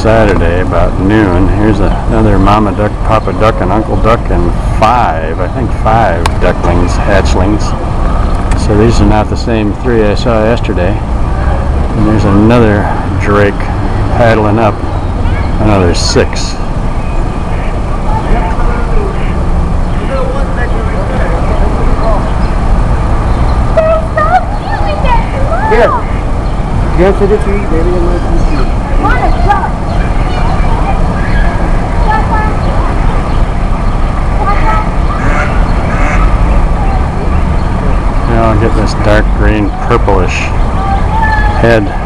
Saturday about noon. Here's another mama duck, papa duck, and uncle duck, and five ducklings, hatchlings. So these are not the same three I saw yesterday. And there's another drake paddling up. Another six. Here. Go to the tree, baby. What a duck! Now I'll get this dark green purplish head